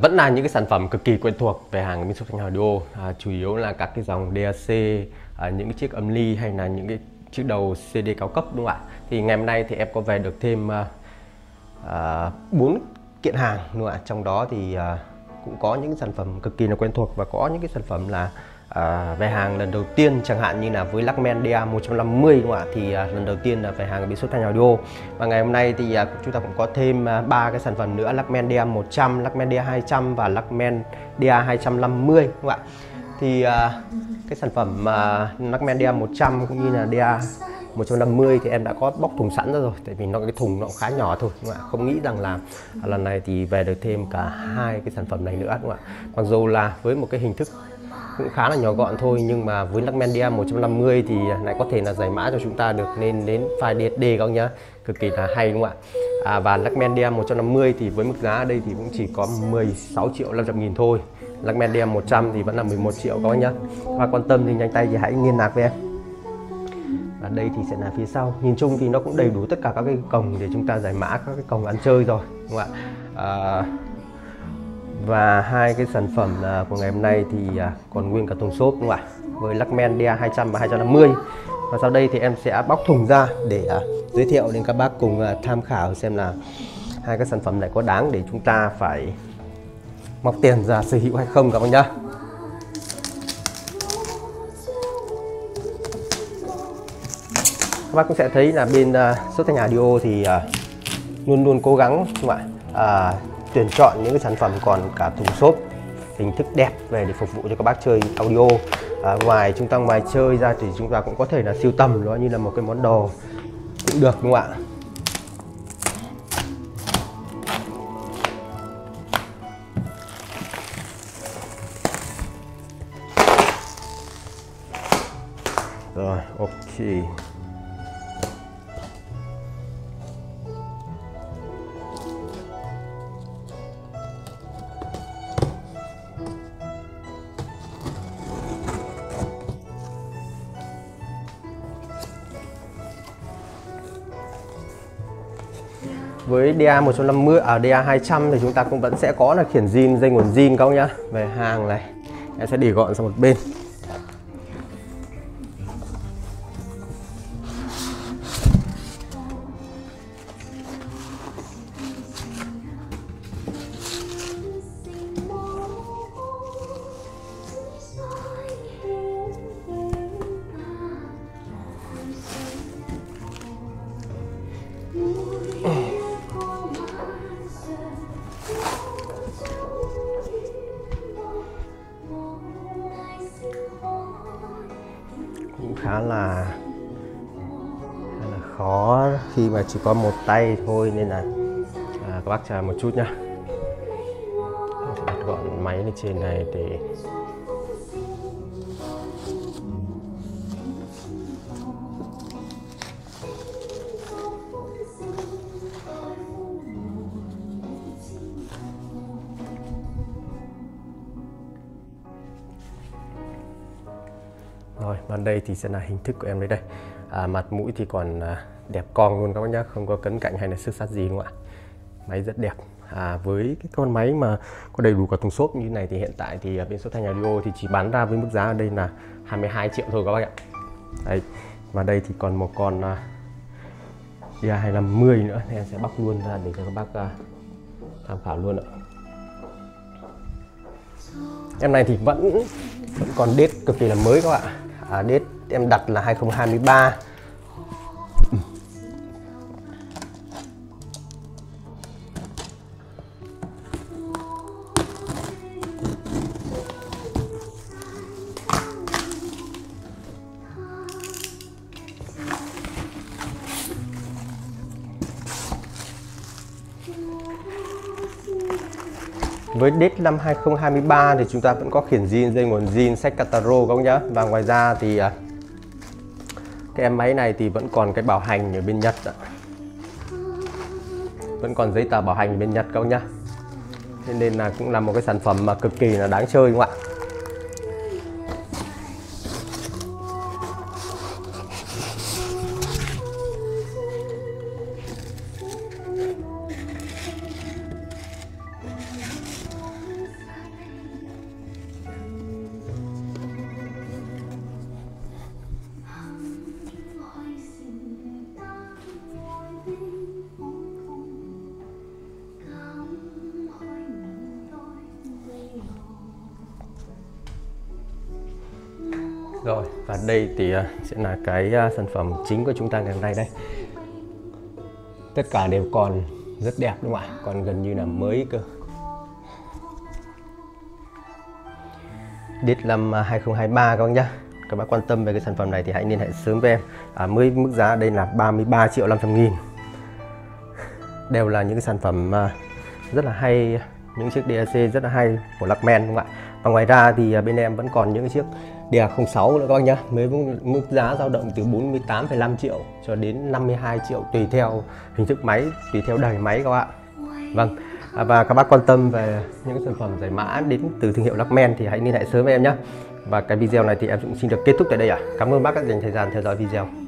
Vẫn là những cái sản phẩm cực kỳ quen thuộc về hàng bên shop Thanh Hào Audio, chủ yếu là các cái dòng DAC, những cái chiếc âm ly hay là những cái chiếc đầu CD cao cấp, đúng không ạ? Thì ngày hôm nay thì em có về được thêm 4 kiện hàng, đúng không ạ? Trong đó thì cũng có những sản phẩm cực kỳ là quen thuộc và có những cái sản phẩm là về hàng lần đầu tiên, chẳng hạn như là với Luckman DA150, đúng không ạ? Thì lần đầu tiên là về hàng ở bên shop Thanh Hào Audio. Và ngày hôm nay thì chúng ta cũng có thêm 3 cái sản phẩm nữa: Luckman DA100, Luckman DA200 và Luckman DA250, đúng không ạ? Thì cái sản phẩm Luckman DA100 cũng như là DA150 thì em đã có bóc thùng sẵn ra rồi, tại vì cái thùng nó cũng khá nhỏ thôi, đúng không ạ? Không nghĩ rằng là lần này thì về được thêm cả hai cái sản phẩm này nữa, đúng không ạ? Mặc dù là với một cái hình thức cũng khá là nhỏ gọn thôi, nhưng mà với Luckman DA150 thì lại có thể là giải mã cho chúng ta được lên đến file DSD các ông nhá, cực kỳ là hay, đúng không ạ? Và Luckman DA150 thì với mức giá ở đây thì cũng chỉ có 16.500.000 thôi. Luckman DA100 thì vẫn là 11 triệu các bác nhá. Và quan tâm thì nhanh tay thì hãy liên lạc với em. Và đây thì sẽ là phía sau. Nhìn chung thì nó cũng đầy đủ tất cả các cái cổng để chúng ta giải mã các cái cổng ăn chơi rồi, đúng không ạ? Và hai cái sản phẩm của ngày hôm nay thì còn nguyên cả thùng xốp, đúng không ạ? Với Luckman DA200 và 250. Và sau đây thì em sẽ bóc thùng ra để giới thiệu đến các bác cùng tham khảo xem là hai cái sản phẩm này có đáng để chúng ta phải móc tiền ra sở hữu hay không các bác nhá. Các bác cũng sẽ thấy là bên shop Thanh Hào Audio thì luôn luôn cố gắng, đúng không ạ? Tuyển chọn những cái sản phẩm còn cả thùng xốp hình thức đẹp về để phục vụ cho các bác chơi audio. Ngoài chơi ra thì chúng ta cũng có thể là sưu tầm nó như là một cái món đồ cũng được, đúng không ạ? Rồi, ok. Với DA150 DA200 thì chúng ta cũng vẫn sẽ có là khiển zin, dây nguồn zin các bác nhá. Về hàng này em sẽ để gọn sang một bên. Cũng khá là khó khi mà chỉ có một tay thôi, nên là các bác chờ một chút nhá. Em sẽ đặt gọn máy lên trên này để rồi. Còn đây thì sẽ là hình thức của em đây. Mặt mũi thì còn đẹp cong luôn các bác nhá, không có cấn cạnh hay là xước sát gì, đúng không ạ? Máy rất đẹp. Với cái con máy mà có đầy đủ cả thùng xốp như này thì hiện tại thì bên shop Thanh Hào Audio thì chỉ bán ra với mức giá ở đây là 22 triệu thôi các bác ạ. Đấy. Và đây thì còn một con DA250 nữa, nên em sẽ bóc luôn ra để cho các bác tham khảo luôn ạ. Em này thì vẫn còn date cực kỳ là mới các bạn ạ. Date em đặt là 2023. Với date năm 2023 thì chúng ta vẫn có khiển zin, dây nguồn zin, sách Cataro các bác nhá. Và ngoài ra thì cái em máy này thì vẫn còn cái bảo hành ở bên Nhật ạ. Vẫn còn giấy tờ bảo hành ở bên Nhật các bác nhá. Nên là cũng là một cái sản phẩm mà cực kỳ là đáng chơi, đúng không ạ? Rồi, và đây thì sẽ là cái sản phẩm chính của chúng ta ngày hôm nay đây. Tất cả đều còn rất đẹp đúng không ạ? Còn gần như là mới cơ. Đít năm 2023 các bác nhá. Các bác quan tâm về cái sản phẩm này thì hãy liên hệ sớm với em. Mới mức giá đây là 33.500.000. Đều là những cái sản phẩm rất là hay, những chiếc DAC rất là hay của Luckman đúng không ạ? Và ngoài ra thì bên em vẫn còn những chiếc DA06 nữa các bác nhá. Mới mức giá dao động từ 48,5 triệu cho đến 52 triệu tùy theo hình thức máy, tùy theo đời máy các bạn. Vâng. Và các bác quan tâm về những sản phẩm giải mã đến từ thương hiệu Luckman thì hãy liên hệ sớm với em nhé. Và cái video này thì em cũng xin được kết thúc tại đây ạ. Cảm ơn bác đã dành thời gian theo dõi video.